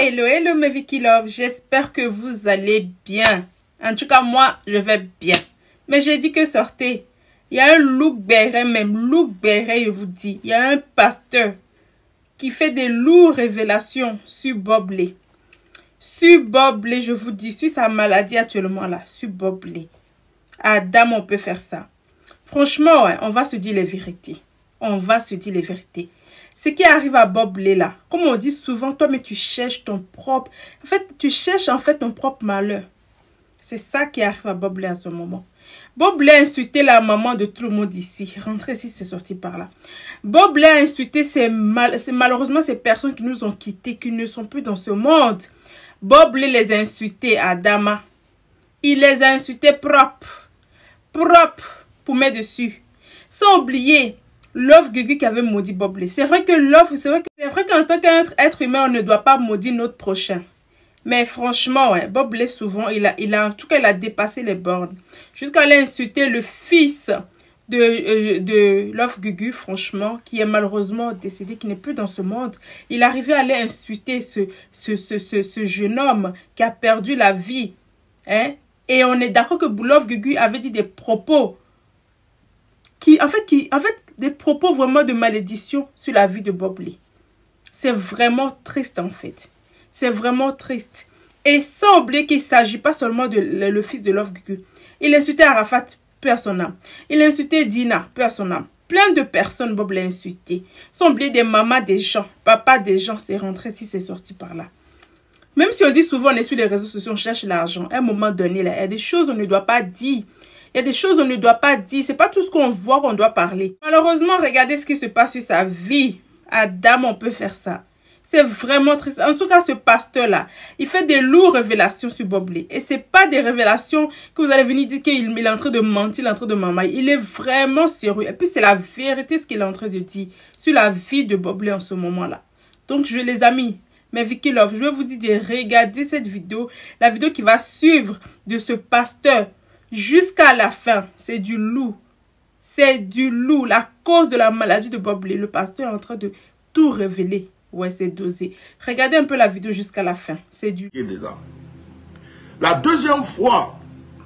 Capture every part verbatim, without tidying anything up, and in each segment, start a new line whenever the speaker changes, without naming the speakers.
Hello, hello mes Vicky Love, j'espère que vous allez bien. En tout cas, moi, je vais bien. Mais j'ai dit que sortez. Il y a un Luc Béret, même Luc Béret, je vous dis. Il y a un pasteur qui fait des lourdes révélations sur Bob Ley. Sur Bob Ley, je vous dis, sur sa maladie actuellement là, sur Bob Ley. Adam, on peut faire ça. Franchement, ouais, on va se dire les vérités. On va se dire les vérités. Ce qui arrive à Bob Ley là, comme on dit souvent, toi, mais tu cherches ton propre... En fait, tu cherches en fait ton propre malheur. C'est ça qui arrive à Bob Ley à ce moment. Bob Ley a insulté la maman de tout le monde ici. Rentrer ici, c'est sorti par là. Bob Ley a insulté ces mal... malheureusement ces personnes qui nous ont quittés, qui ne sont plus dans ce monde. Bob Ley les a insultés à Adama. Il les a insultés propres. Propres pour mettre dessus. Sans oublier... Love Gugu qui avait maudit Bob Ley. C'est vrai que Love, c'est vrai que c'est vrai qu'en tant qu'être humain, on ne doit pas maudire notre prochain. Mais franchement, ouais, Bob Ley souvent, il a, il a, en tout cas, il a dépassé les bornes. Jusqu'à aller insulter le fils de, euh, de Love Gugu, franchement, qui est malheureusement décédé, qui n'est plus dans ce monde. Il arrivait à aller insulter ce, ce, ce, ce, ce jeune homme qui a perdu la vie. Hein? Et on est d'accord que Love Gugu avait dit des propos qui, en fait, qui, en fait, des propos vraiment de malédiction sur la vie de Bob Ley. C'est vraiment triste en fait. C'est vraiment triste. Et sans oublier qu'il ne s'agit pas seulement de le, le fils de Love Gugu. Il insultait Arafat, peu à son âme. Il insultait Dina, peu à son âme. Plein de personnes, Bob Ley a insulté. Sans oublier des mamas des gens, papa des gens, c'est rentré si c'est sorti par là. Même si on dit souvent, on est sur les réseaux sociaux, on cherche l'argent. À un moment donné, là, il y a des choses qu'on ne doit pas dire. Il y a des choses qu'on ne doit pas dire. C'est pas tout ce qu'on voit qu'on doit parler. Malheureusement, regardez ce qui se passe sur sa vie. Adam, on peut faire ça. C'est vraiment triste. En tout cas, ce pasteur-là, il fait des lourdes révélations sur Bob Ley. Et c'est pas des révélations que vous allez venir dire qu'il est en train de mentir, il est en train de mamailler. Il est vraiment sérieux. Et puis, c'est la vérité ce qu'il est en train de dire sur la vie de Bob Ley en ce moment-là. Donc, je les amis, mes Vicky Love, je vais vous dire de regarder cette vidéo. La vidéo qui va suivre de ce pasteur jusqu'à la fin. C'est du loup. C'est du loup. La cause de la maladie de Bob Ley. Le pasteur est en train de tout révéler. Ouais, c'est dosé. Regardez un peu la vidéo jusqu'à la fin. C'est du...
La deuxième fois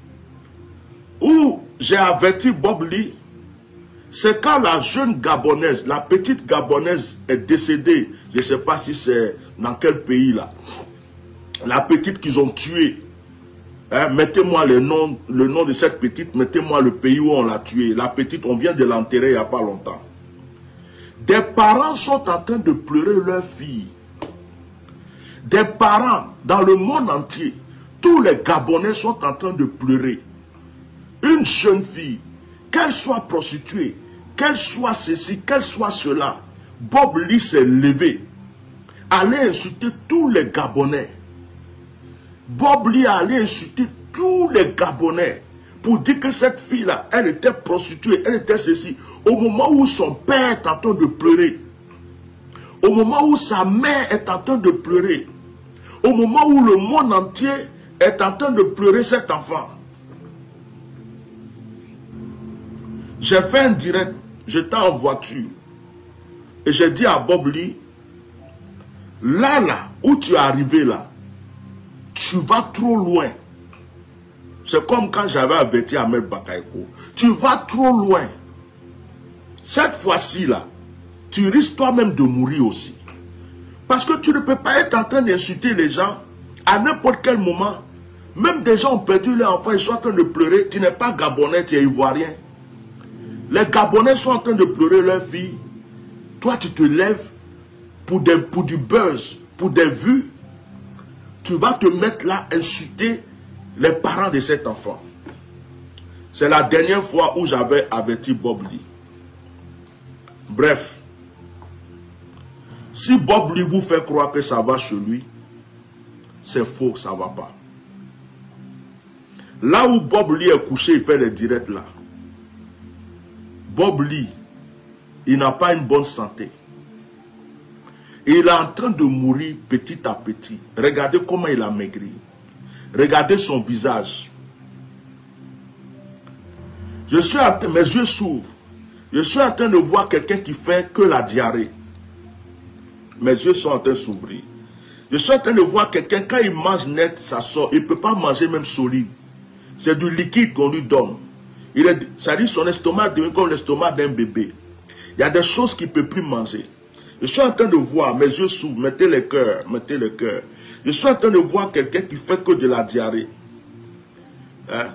où j'ai averti Bob Ley, c'est quand la jeune Gabonaise, la petite Gabonaise est décédée. Je ne sais pas si c'est dans quel pays là. La petite qu'ils ont tuée. Hein, mettez-moi le nom, le nom de cette petite, mettez-moi le pays où on l'a tuée. La petite, on vient de l'enterrer il n'y a pas longtemps. Des parents sont en train de pleurer leur fille. Des parents dans le monde entier, tous les Gabonais sont en train de pleurer. Une jeune fille, qu'elle soit prostituée, qu'elle soit ceci, qu'elle soit cela, Bob Ley s'est levé, allait insulter tous les Gabonais. Bob Ley allait insulter tous les Gabonais pour dire que cette fille-là, elle était prostituée, elle était ceci. Au moment où son père est en train de pleurer, au moment où sa mère est en train de pleurer, au moment où le monde entier est en train de pleurer cet enfant. J'ai fait un direct, j'étais en voiture, et j'ai dit à Bob Ley, là, là, où tu es arrivé là, tu vas trop loin. C'est comme quand j'avais averti Ahmed Bakaïko. Tu vas trop loin. Cette fois-ci là, tu risques toi-même de mourir aussi. Parce que tu ne peux pas être en train d'insulter les gens à n'importe quel moment. Même des gens ont perdu leur enfant, ils sont en train de pleurer. Tu n'es pas Gabonais, tu es Ivoirien. Les Gabonais sont en train de pleurer leur fille. Toi, tu te lèves pour, des, pour du buzz, pour des vues. Tu vas te mettre là, insulter les parents de cet enfant. C'est la dernière fois où j'avais averti Bob Ley. Bref, si Bob Ley vous fait croire que ça va chez lui, c'est faux, ça ne va pas. Là où Bob Ley est couché, il fait les directs là. Bob Ley, il n'a pas une bonne santé. Et il est en train de mourir petit à petit. Regardez comment il a maigri. Regardez son visage. Je suis en train, mes yeux s'ouvrent. Je suis en train de voir quelqu'un qui fait que la diarrhée. Mes yeux sont en train de s'ouvrir. Je suis en train de voir quelqu'un, quand il mange net, ça sort. Il ne peut pas manger même solide. C'est du liquide qu'on lui donne. Il est, ça dit son estomac devient comme l'estomac d'un bébé. Il y a des choses qu'il ne peut plus manger. Je suis en train de voir, mes yeux s'ouvrent, mettez le cœur, mettez le cœur. Je suis en train de voir quelqu'un qui fait que de la diarrhée. Hein?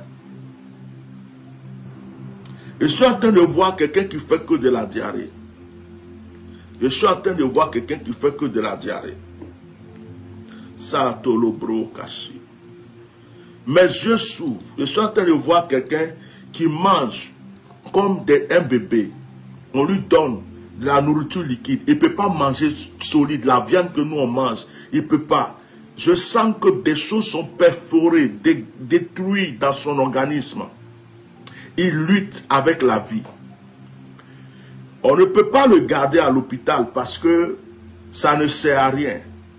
Je suis en train de voir quelqu'un qui fait que de la diarrhée. Je suis en train de voir quelqu'un qui fait que de la diarrhée. Ça, tolobro caché. Mes yeux s'ouvrent. Je suis en train de voir quelqu'un qui mange comme des, un bébé. On lui donne de la nourriture liquide. Il ne peut pas manger solide. La viande que nous on mange, il ne peut pas. Je sens que des choses sont perforées, dé, détruites dans son organisme. Il lutte avec la vie. On ne peut pas le garder à l'hôpital parce que ça ne sert à rien.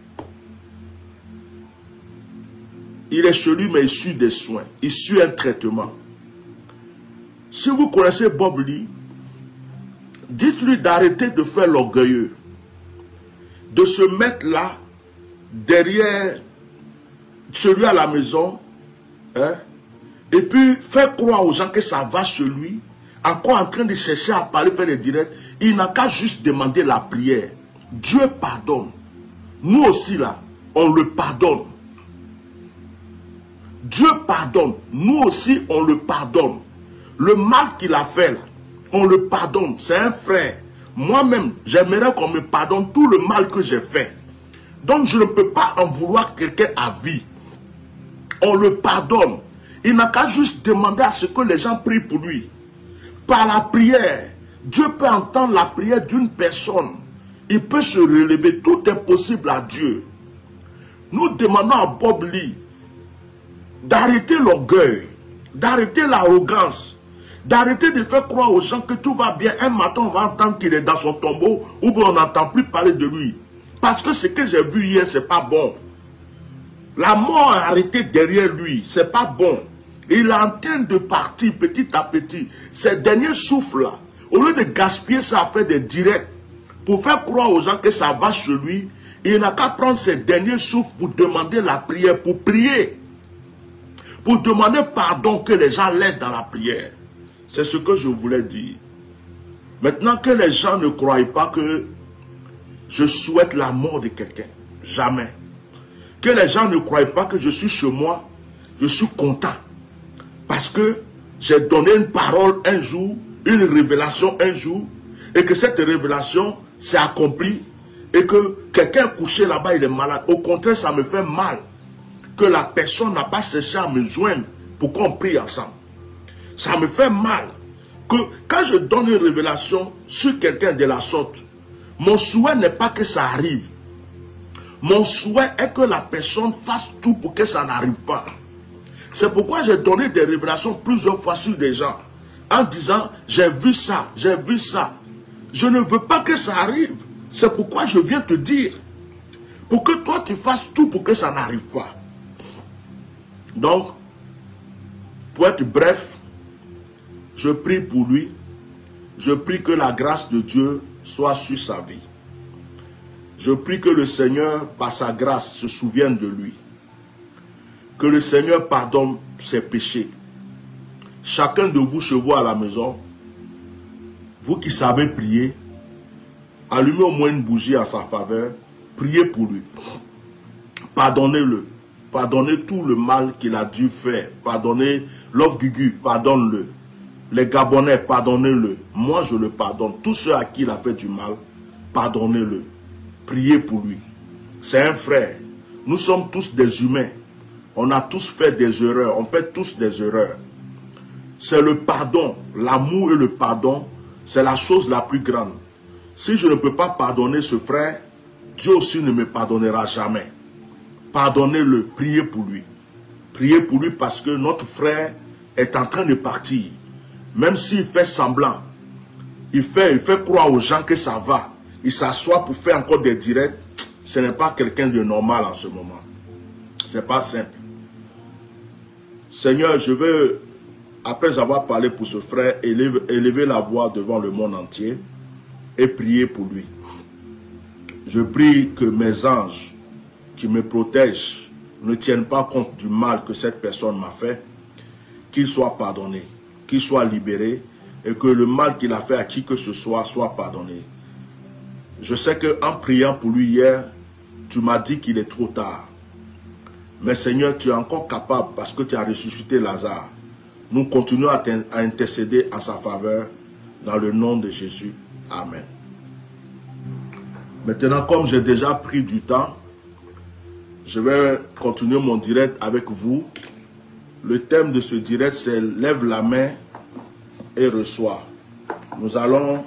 Il est chez lui, mais il suit des soins. Il suit un traitement. Si vous connaissez Bob Lee, dites-lui d'arrêter de faire l'orgueilleux. De se mettre là, derrière celui à la maison, hein, et puis faire croire aux gens que ça va chez lui, encore en train de chercher à parler, faire des directs. Il n'a qu'à juste demander la prière. Dieu pardonne. Nous aussi là, on le pardonne. Dieu pardonne. Nous aussi, on le pardonne. Le mal qu'il a fait là, on le pardonne. C'est un frère. Moi-même, j'aimerais qu'on me pardonne tout le mal que j'ai fait. Donc je ne peux pas en vouloir quelqu'un à vie. On le pardonne. Il n'a qu'à juste demander à ce que les gens prient pour lui. Par la prière, Dieu peut entendre la prière d'une personne. Il peut se relever. Tout est possible à Dieu. Nous demandons à Bob Lee d'arrêter l'orgueil, d'arrêter l'arrogance, d'arrêter de faire croire aux gens que tout va bien. Un matin, on va entendre qu'il est dans son tombeau ou bien on n'entend plus parler de lui. Parce que ce que j'ai vu hier, c'est pas bon. La mort est arrêtée derrière lui, c'est pas bon. Il est en train de partir petit à petit. Ces derniers souffles-là, au lieu de gaspiller ça à faire des directs, pour faire croire aux gens que ça va chez lui, il n'a qu'à prendre ces derniers souffles pour demander la prière, pour prier. Pour demander pardon, que les gens l'aident dans la prière. C'est ce que je voulais dire. Maintenant que les gens ne croient pas que je souhaite la mort de quelqu'un. Jamais. Que les gens ne croient pas que je suis chez moi, je suis content. Parce que j'ai donné une parole un jour, une révélation un jour, et que cette révélation s'est accomplie, et que quelqu'un couché là-bas, il est malade. Au contraire, ça me fait mal que la personne n'a pas cherché à me joindre pour qu'on prie ensemble. Ça me fait mal que quand je donne une révélation sur quelqu'un de la sorte, mon souhait n'est pas que ça arrive. Mon souhait est que la personne fasse tout pour que ça n'arrive pas. C'est pourquoi j'ai donné des révélations plusieurs fois sur des gens, en disant, j'ai vu ça, j'ai vu ça. Je ne veux pas que ça arrive. C'est pourquoi je viens te dire, pour que toi tu fasses tout pour que ça n'arrive pas. Donc, pour être bref, je prie pour lui. Je prie que la grâce de Dieu soit sur sa vie. Je prie que le Seigneur, par sa grâce, se souvienne de lui. Que le Seigneur pardonne ses péchés. Chacun de vous, chez vous à la maison, vous qui savez prier, allumez au moins une bougie en sa faveur, priez pour lui. Pardonnez-le. Pardonnez tout le mal qu'il a dû faire. Pardonnez Love Gugu, pardonne-le. Les Gabonais, pardonnez-le. Moi, je le pardonne. Tous ceux à qui il a fait du mal, pardonnez-le. Priez pour lui. C'est un frère. Nous sommes tous des humains. On a tous fait des erreurs. On fait tous des erreurs. C'est le pardon. L'amour et le pardon, c'est la chose la plus grande. Si je ne peux pas pardonner ce frère, Dieu aussi ne me pardonnera jamais. Pardonnez-le, priez pour lui. Priez pour lui parce que notre frère est en train de partir. Même s'il fait semblant, il fait, il fait croire aux gens que ça va. Il s'assoit pour faire encore des directs. Ce n'est pas quelqu'un de normal en ce moment. Ce n'est pas simple. Seigneur, je veux, après avoir parlé pour ce frère, élever, élever la voix devant le monde entier et prier pour lui. Je prie que mes anges qui me protège ne tienne pas compte du mal que cette personne m'a fait, qu'il soit pardonné, qu'il soit libéré et que le mal qu'il a fait à qui que ce soit soit pardonné. Je sais qu'en priant pour lui hier, tu m'as dit qu'il est trop tard. Mais Seigneur, tu es encore capable parce que tu as ressuscité Lazare. Nous continuons à, à intercéder en sa faveur dans le nom de Jésus. Amen. Maintenant, comme j'ai déjà pris du temps, je vais continuer mon direct avec vous. Le thème de ce direct, c'est « Lève la main et reçois ». Nous allons,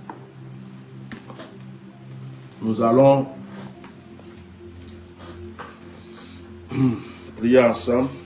nous allons prier ensemble.